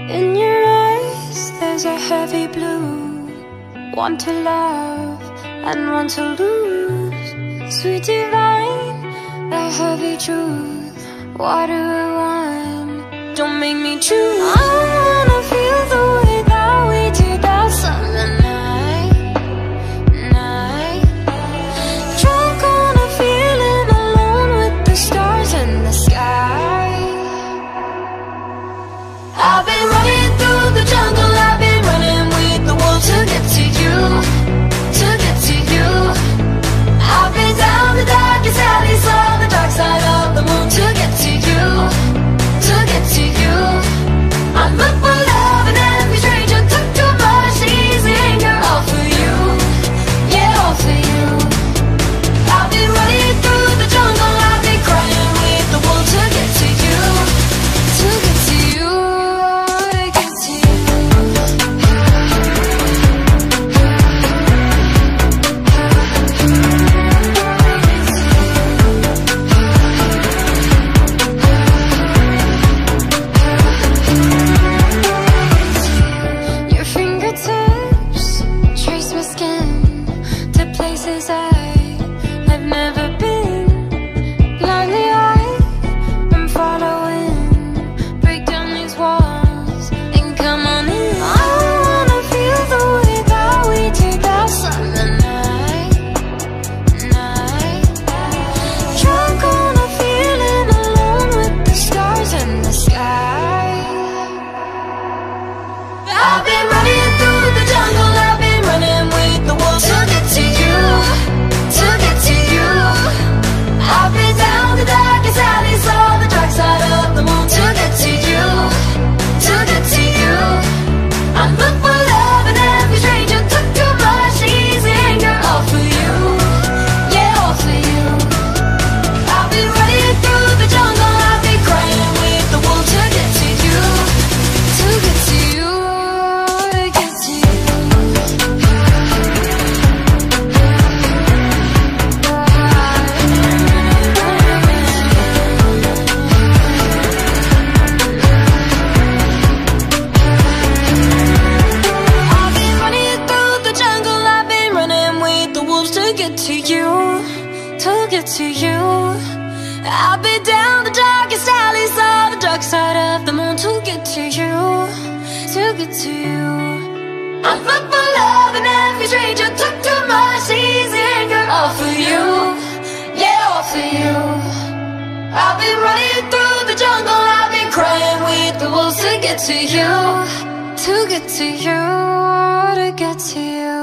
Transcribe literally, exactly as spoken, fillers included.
In your eyes there's a heavy blue, one to love and one to lose. Sweet divine, the heavy truth. What do I want? Don't make me choose. I wanna feel the way that we did that summer night, night. Drunk on a feeling, alone with the stars in the sky. I've been running through the jungle, I've been running with the wolves to get to you, to get to you. I've been down the darkest alleys, saw the dark side of the moon to get to you, to get to you. I look for love and every stranger took too much easy anger, all for you, yeah, all for you. I've been running through the jungle, I've been crying with the wolves to get to you, to get to you, to get to you. Your fingertips trace my skin to places I've never been. Blindly I've following, break down these walls and come on in. I wanna feel the way that we did that summer night, night. Drunk on a feeling, alone with the stars in the sky. I've been running through the jungle, I've been running with the wolves to get to you, to get to you. I've been down the darkest alleys, saw the dark side of the moon to get to you, to get to you. I look for love and every stranger took too much easy anger, all for you, yeah, all for you. I've been running through the jungle, I've been crying with the wolves to get to you, to get to you, to get to you. I've been running through the jungle, I've been running with the wolves to get to you, to get to you. I've been down the darkest alleys, saw the dark side of the moon to get to you, to get to you. I look for love and every stranger took too much easy anger, all for you, yeah, all for you. I've been running through the jungle, I've been crying with the wolves to get to you, to get to you, to get to you.